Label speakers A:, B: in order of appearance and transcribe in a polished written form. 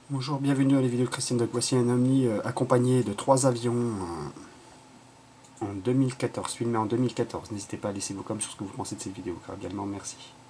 A: Bonjour, bienvenue dans les vidéos de Christian Doc. Voici un Omni accompagné de 3 avions en 2014, filmé en 2014. N'hésitez pas à laisser vos commentaires sur ce que vous pensez de cette vidéo. Cordialement, merci.